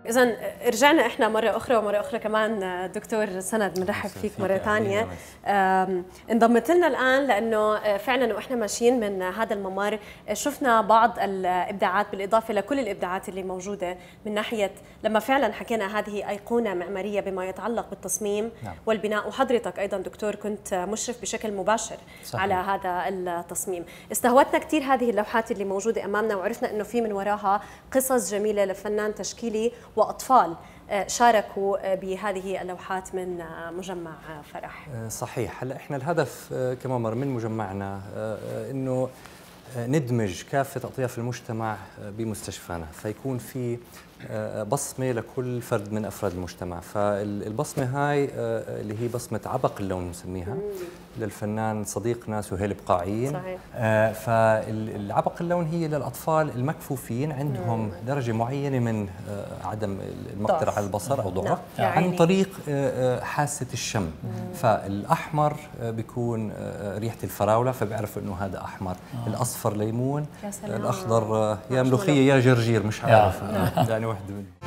إذا رجعنا إحنا مرة أخرى ومرة أخرى كمان دكتور سند، بنرحب فيك مرة ثانية. انضمت لنا الآن لأنه فعلا وإحنا ماشيين من هذا الممر شفنا بعض الإبداعات بالإضافة لكل الإبداعات اللي موجودة من ناحية لما فعلا حكينا هذه أيقونة معمارية بما يتعلق بالتصميم والبناء، وحضرتك أيضا دكتور كنت مشرف بشكل مباشر على هذا التصميم. استهوتنا كثير هذه اللوحات اللي موجودة أمامنا، وعرفنا أنه في من وراها قصص جميلة لفنان تشكيلي وأطفال شاركوا بهذه اللوحات من مجمع فرح. صحيح. هلا احنا الهدف كممر من مجمعنا انه ندمج كافة أطياف المجتمع بمستشفانا، فيكون في بصمة لكل فرد من أفراد المجتمع. فالبصمة هاي اللي هي بصمة عبق اللون نسميها للفنان صديقنا سهيل بقاعين. صحيح. فالعبق اللون هي للأطفال المكفوفين عندهم درجة معينة من عدم المقدرة على البصر أو ضعف عن طريق حاسة الشم. فالأحمر بيكون ريحة الفراولة فبيعرفوا إنه هذا أحمر، الأصفر ليمون، الأخضر يا ملوخية يا جرجير، مش عارف يعني واحدة منهم.